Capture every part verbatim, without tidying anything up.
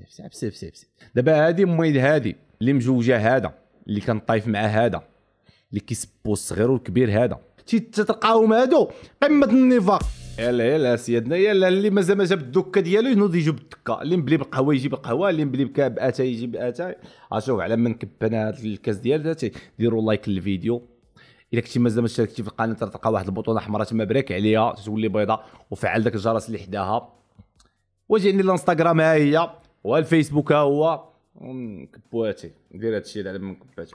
بسيب بسيب بسيب بسيب دابا هادي ميد هادي اللي مجوجه هذا اللي كان طايف مع هذا اللي كيسبو الصغير والكبير هذا تلقاهم هادو قمه النفاق. يلا يلا سيادنا يلا اللي مازال ما جاب الدكه ديالو ينوض يجيب الدكه، اللي مبلي بالقهوه يجيب القهوه، اللي مبلي باتاي يجيب اتاي. اشوف على من كب انا هذا الكاس ديال ذاتي. ديروا لايك للفيديو، الا كنتي مازال ما اشتركتي في القناه تلقى واحد البطونه حمراء تما بريك عليها تولي بيضاء، وفعل داك الجرس اللي حداها. واجيني الانستغرام ها هي والفيسبوك ها هو. كبواتي ندير هذا الشيء على من كباتي.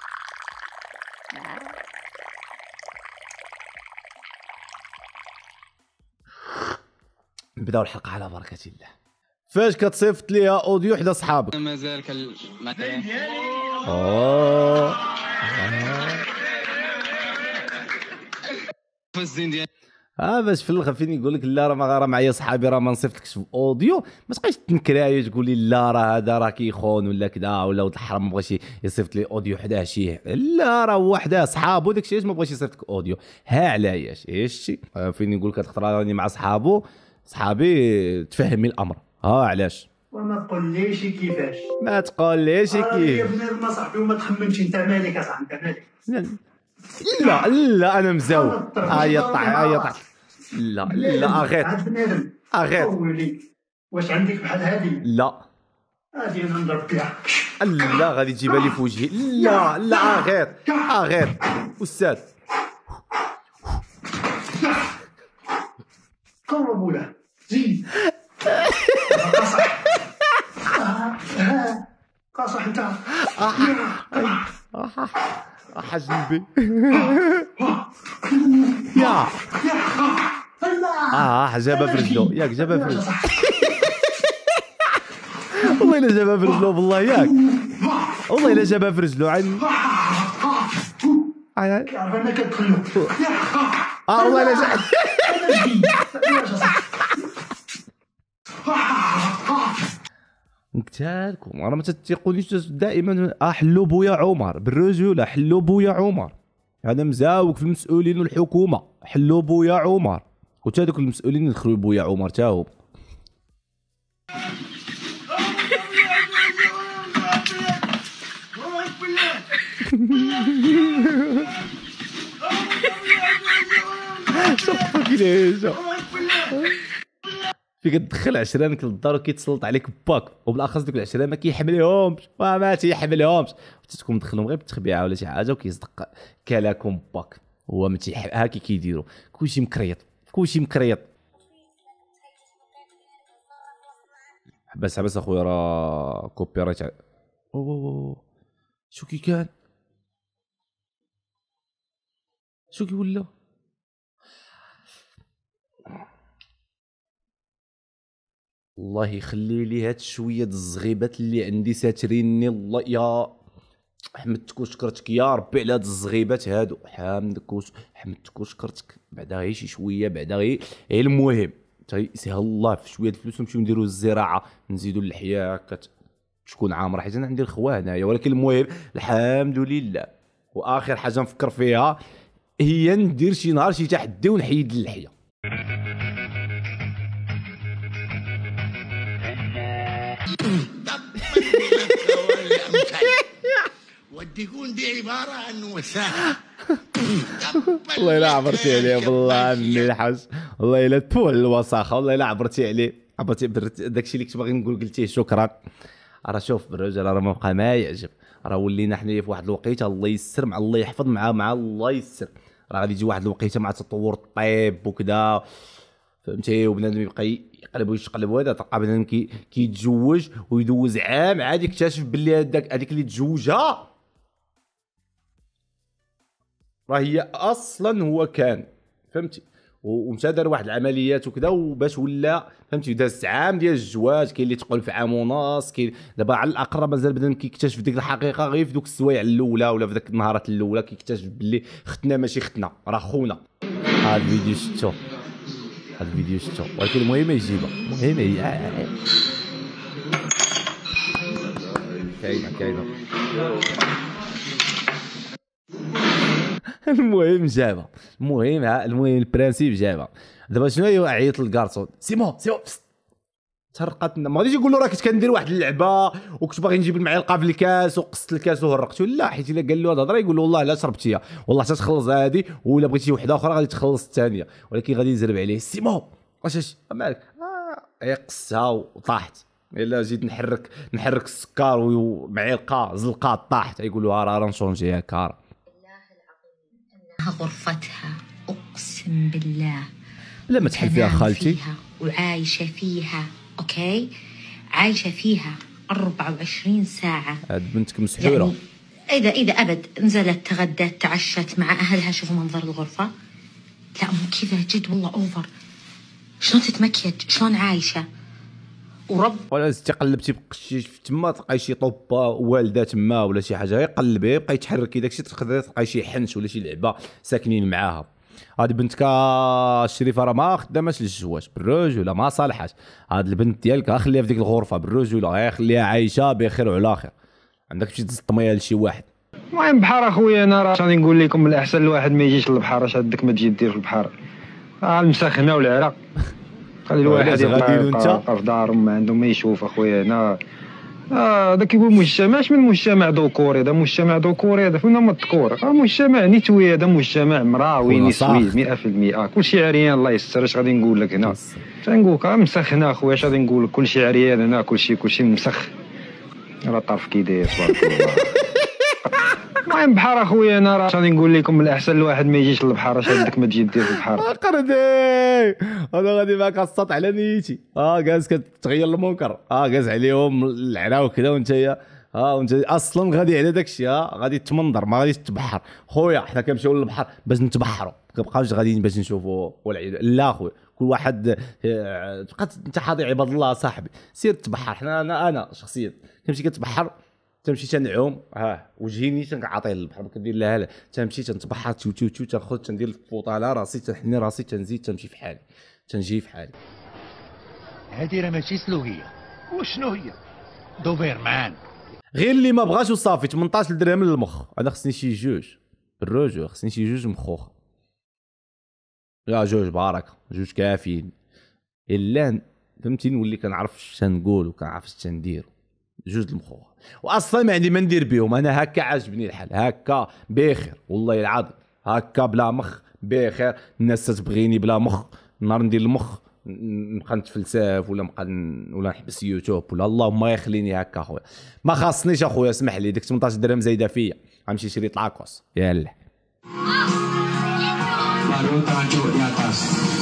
نبداو الحلقه على بركه الله. فاش كتصيفط ليها اوديو حدا صحابك مازال كال اوه فالزين ديال اه باش في الاخر فين يقول لك لا راه ما راه معايا صحابي راه ما نصيفطلكش في اوديو، ما تبقايش تنكراي تقول لي لا راه هذا راه كيخون ولا كذا ولا ولد الحرام ما بغاش يصيفط لي اوديو حداه شي. لا راه هو حداه صحابو داك الشيء علاش ما بغاش يصيفط لك اوديو. ها علاش ايش شي فين يقول لك الخطره راني مع صحابو صحابي تفهمي الامر. ها علاش وما تقوليش كيفاش ما تقوليش يا كيف. بنادم صاحبي وما تخممش انت مالك اصاحبي انت مالك. لا لا انا مزاول. هيا طاح هيا طاح. لا لا اغير عاد بنادم اغير قولي واش عندك بحال هذه؟ لا هذه انا نضرب بها. لا غادي تجيبها لي في وجهي. لا لا اغير اغير استاذ قرب ولا زيد قصح قصح انت حجنبي يا اه جابها في رجلو ياك جابها في رجلو. والله الا جابها في رجلو بالله ياك والله الا جابها في رجلو. عين كيعرف انك تدخلو اه والله الا جابها. قلت لكم راه ما تتيقونيش دائما. اه حلو بويا عمر بالرجوله حلو بويا عمر. هذا مزاوق في المسؤولين والحكومه. حلو بويا عمر. قلت هذوك المسؤولين يدخلوا بويا عمر تا هو. شوف كيفاش فيك تدخل عشرانك للدار وكيتسلط عليك باك، وبالاخص دوك العشران ما كيحملهمش وما تيحملهمش تكون مدخلهم غير بالتخبيعه ولا شي حاجه وكيصدق كلاكم باك. هو ما تيح هاكي كيديروا كلشي مكريط كلشي مكريط. حبس حبس اخويا راه كوبي رايت. اوه شو كي كان شو كي ولا الله يخلي لي هاد شويه الزغيبات اللي عندي ساتريني. الله يا حمدتك وشكرتك يا ربي على هاد الزغيبات هادو. حامدك وش حمدتك وشكرتك. بعدا غير شي شويه بعدا غير المهم تيسهل الله في شويه الفلوس ونمشيو نديرو الزراعه نزيدو اللحيه هكا تكون عامره حيت انا عندي الخواه هنايا. ولكن المهم الحمد لله. واخر حاجه نفكر فيها هي ندير شي نهار شي تحدي ونحيد اللحيه. وديكون دي عباره عن وساخه. والله الا عبرتي عليه بالله عمي الحاج. والله الا تفوح الوساخه. والله الا عبرتي عليه عبرتي داكشي اللي كنت باغي نقول قلتيه شكرا. راه شوف بالرجال راه ما بقى ما يعجب. راه ولينا حنايا في واحد الوقيته الله يسر مع الله يحفظ مع مع الله يسر. راه غادي يجي واحد الوقيته مع تطور الطب وكذا فهمتي وبنادم يبقى يقلب ويشقلب وهذا تلقى بنادم كي كيتزوج ويدوز عام عاد يكتشف باللي هذاك هذيك اللي تزوجها راه هي اصلا هو كان فهمتي ومشى دار واحد العمليات وكذا وباش ولا فهمتي داز عام ديال الزواج. كاين اللي تقول في عام ونص. كاين دابا على الاقرب مازال بنادم كيكتشف ديك الحقيقه غير في دوك السوايع الاولى ولا في ذاك النهارات الاولى كيكتشف باللي ختنا ماشي ختنا راه خونا. هذا الفيديو شفتو هذا الفيديو شفتو ولكن المهم يجيبها. المهم هي كاينه كاينه. المهم جابها. المهم المهم البرانسيب جابها. دابا شنو هي عيط للكارطون سيمون سيمون تهرقات. ما غاديش يقول له راه كنت كندير واحد اللعبه وكنت باغي نجيب المعلقه في الكاس وقصت الكاس وهرقته، لا، حيت الا قال له هاد الهضره يقول له والله لا شربتيها، والله حتى تخلص هادي، ولا بغيتي وحده اخرى غادي تخلص الثانيه، ولكن غادي يزرب عليه سيمو واش مالك، اه قصها وطاحت. الا جيت نحرك نحرك السكر ومعلقه زلقه طاحت، يقول له راه نشونجي هكا. والله العظيم انها غرفتها، اقسم بالله لا ما تحل فيها خالتي فيها وعايشه فيها، اوكي، عايشه فيها أربعة وعشرين ساعه. هاد بنتك مسحوره يعني اذا اذا ابد نزلت تغدت تعشت مع اهلها، شوفوا منظر الغرفه، لا مو كذا جد والله اوفر. شلون تتمكيج، شلون عايشه ورب. ولا تقلبتي بقشيش تما تلقاي شي طوبه والده تما ولا شي حاجه، يقلب يبقى يتحرك داكشي، تقدر تلقاي شي حنش ولا شي لعبه ساكنين معاها. هاد بنتك الشريفه راه ما خداماش للزواج بالرجوله، ما صالحاش. هاد البنت ديالك خليها في ديك الغرفه بالرجوله، خليها عايشه بخير وعلى خير، عندك تمشي تزطميها لشي واحد. المهم بحر اخويا، انا راه غادي نقول لكم من الاحسن الواحد ما يجيش للبحر، اش هدك ما تجي دير في البحر، ها المسخنه والعرق، خلي الواحد يبقى في دارهم ما عندهم ما يشوف اخويا. هنا اه هذا كيقول مجتمع، اش من مجتمع ذكوري، هذا مجتمع ذكوري، هذا فين هما الذكور؟ اه مجتمع نتوي، هذا مجتمع مراوي نسوي مئة في المئة، كلشي عريان الله يستر. اش غادي نقول لك هنا؟ تنقول لك مسخنا اخويا، اش غادي نقول لك؟ كلشي عريان هنا، كلشي كلشي مسخ، راه الطرف كي داير تبارك الله. المهم بحر اخويا، انا راه غادي نقول لكم من الاحسن الواحد ما يجيش للبحر، اش هدك ما تجي دير في البحر. قردي انا غادي معاك السط على نيتي، اه جالس كتغير المنكر، اه جالس عليهم العرا وكذا، وانت اه وانت اصلا غادي على داك الشيء، اه غادي تمنظر ما غاديش تبحر. خويا حنا كنمشيو للبحر باش نتبحروا، ما كنبقاوش غاديين باش نشوفوا والعياذ لا خويا. كل واحد تبقى انت حاضي عباد الله صاحبي، سير تبحر. حنا انا انا شخصيا كنمشي كتبحر، تمشي تنعوم، ها وجهيني تنعطيه للبحر، ما كندير لها لا، تمشي تنتبحر تشو تشو تشو، تاخذ تندير الفوطه على راسي، تنحني راسي، تنزيد تمشي في حالي، تنجي في حالي. هذه راه ماشي سلوهيه، وشنو هي؟ دوبيرمان. غير اللي ما بغاش وصافي. ثمنطاش درهم للمخ، انا خصني شي جوج بالرجوع، خصني شي جوج مخوخ، لا جوج بركه، جوج كافيين، الا فهمتي نولي كنعرف اش تنقول وكنعرف اش تندير. جوج المخوخ واصلا ما عندي ما ندير بهم، انا هكا عاجبني الحال، هكا بخير والله العظيم، هكا بلا مخ بخير. الناس تبغيني بلا مخ، نهار ندير المخ نبقى نتفلسف ولا نبقى ولا نحبس يوتيوب ولا اللهم يخليني هكا اخويا. ما خاصنيش اخويا، اسمح لي، ديك ثمنطاش درهم زايده فيا، غنمشي نشري طلاكوس. يلا baru tangan cuk di atas.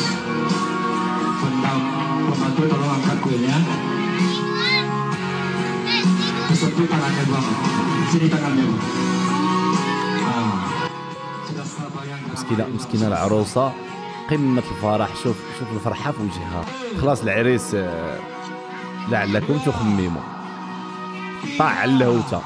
Bentak pembantu tolong angkat kuilnya. Kesepi tangannya bang, sini tangannya bang. Ah, sudah sebayang. مسكينه مسكينه العروسه قمه الفرح، شوف شوف الفرحه في وجهها. خلاص العريس لعلكم تخمموا طاع على الهوته.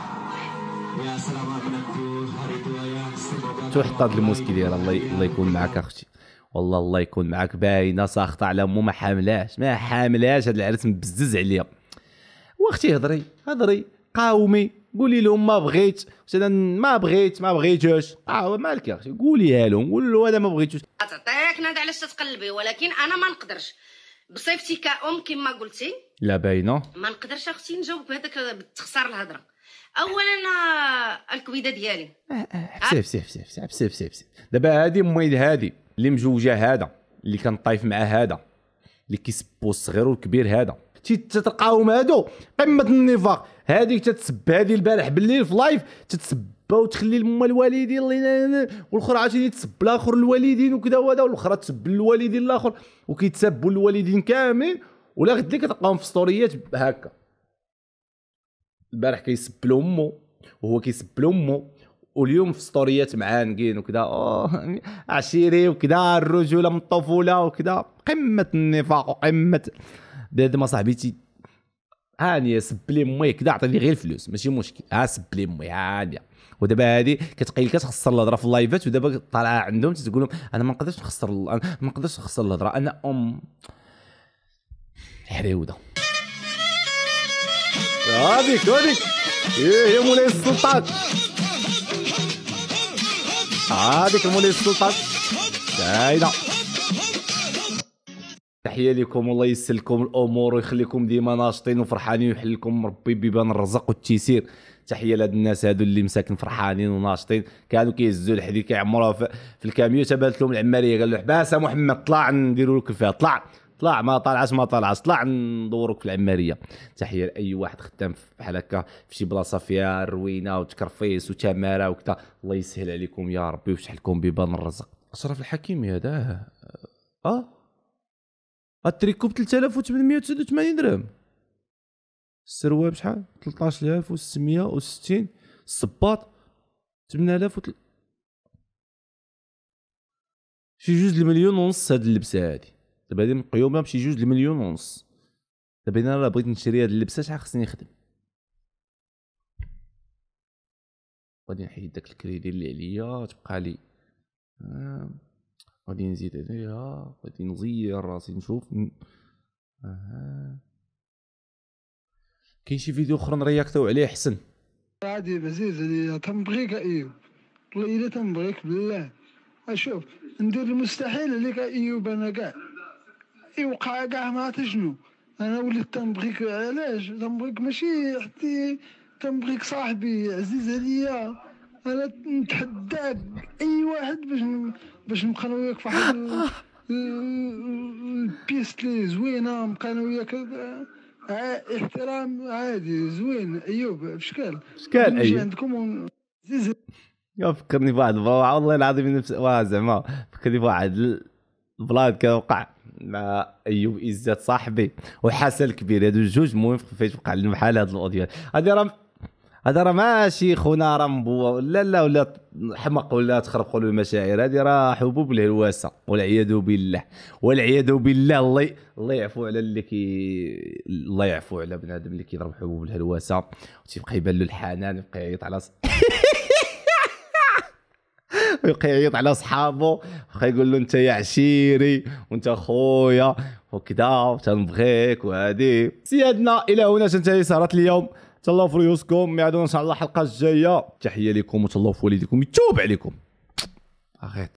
تو حط هاد الموسكي ديالها، الله الله يكون معاك اختي، والله الله يكون معاك. باينه ساخطه على امو، ما حاملاش ما حاملاش، هاد العريس مبزز عليا. واختي هضري هضري قاومي، قولي لهم ما بغيت، مثلا ما بغيت ما بغيتوش، اه مالك يا اختي، قوليها لهم، قول له هذا ما بغيتوش. تعطيك نادى علاش تتقلبي، ولكن انا ما نقدرش بصفتي كأم كما قلتي، لا باينه ما نقدرش اختي نجاوب بهذاك بتخسر الهضره. اولا الكبيده ديالي سيف سيف سيف سيف سيف سيف سيف دابا هادي امي هادي اللي مجوجه، هذا اللي كان طايف مع هذا اللي كيسبو الصغير والكبير، هذا تتلقاهم هادو قمه النفاق. هذيك تتسب هذه البارح بالليل في لايف، تتسبى وتخلي لما الوالدين الله، والاخر عاوتاني تسب الاخر الوالدين وكذا وهذا، والاخرى تسب الوالدين الاخر، وكيتسبوا الوالدين كاملين. ولا غد لك كتلقاهم في ستوريات هكا، البارح كيسب لامو وهو كيسب لامو، واليوم في ستوريات معانقين وكذا، اه عشيري وكذا، الرجوله من الطفوله وكذا، قمه النفاق وقمه. بهذا ما صاحبيتي هانيه سب لي امي كذا، عطيني غير الفلوس ماشي مشكل، ها سب لي امي هانيه. ودابا هذه كتقيل كتخسر الهضره في اللايفات، ودابا طالعه عندهم تقول لهم انا ما نقدرش نخسر، انا ما نقدرش نخسر الهضره، انا ام حريوده. هذيك هذيك هي مولاي السلطان، هذيك مولاي السلطان، هايده تحيه لكم، والله ييسر لكم الامور ويخليكم ديما ناشطين وفرحانين ويحل لكم ربي بيبان الرزق والتيسير. تحيه لهاد الناس هادو اللي مساكن فرحانين وناشطين، كانوا كيهزوا الحديد كيعمروها في, في الكاميو، تبانت لهم العماريه قال له حباس محمد طلع نديروا لك فيها، طلع طلع ما طلعش ما طلعش طلع ندوروك في العماريه. تحيه لاي واحد خدام بحال هكا في شي بلاصه فيها روينه وتكرفيس وتماره وكذا، الله يسهل عليكم يا ربي ويفتح لكم بيبان الرزق. اشرف الحكيمي هذا اه التريكو ب ثلاثة آلاف وثمانمية وتسعة وثمانين درهم، السروال بشحال ثلاثة عشر ألف وستمية وستين، الصباط ثمانية آلاف وتل... شي جوج المليون ونص هاد اللبسه هادي، دابا هادي مقيومه بشي جوج المليون ونص. دابا انا راه بغيت نشري هاد اللبسه شحال خصني نخدم؟ غادي نحيد داك الكريدي اللي عليا تبقى لي آه. غادي نزيد عليها، غادي نزير راسي نشوف آه. كاين شي فيديو اخر نرياكتو عليه احسن. عادي بزيز اللي تنبغيك ايوب، والله الا تنبغيك بالله. اشوف ندير المستحيل عليك ايوب، انا كاع يوقع كاع ما عرفت شنو، انا وليت تنبغيك. علاش تنبغيك؟ ماشي حتى تنبغيك صاحبي عزيز عليا، انا نتحداك اي واحد باش باش نبقى انا وياك في واحد البيس لي زوينه، نبقى انا وياك احترام عادي زوين. ايوب بشكال شكال نمشي ايوب عندكم عزيز. فكرني بواحد والله العظيم نفس واه زعما فكرني بواحد البلاد كان وقع مع ايوب عزت صاحبي وحسن الكبير، هادو الجوج المهم فاش وقع لنا بحال هاد الاوديو هادي راه هذا راه ماشي خونا رامبو لا لا ولا حمق ولا تخرقوا له المشاعر، هذه راه حبوب الهلوسه والعياذ بالله والعياذ بالله. الله الله يعفو على اللي كي الله يعفو على بنادم اللي كيضرب حبوب الهلوسه وتيبقى يبان له الحنان ويبقى يعيط على ويبقى يعيط على صحابه ويبقى يقول له انت يا عشيري وانت خويا وكذا وتنبغيك. وهذه سيادنا الى هنا تنتهي سهره اليوم. تهلاو في ريوسكم، ميعادونا ان شاء الله الحلقه الجايه. تحيه لكم وتهلاو في والديكم يتوب عليكم. اخيت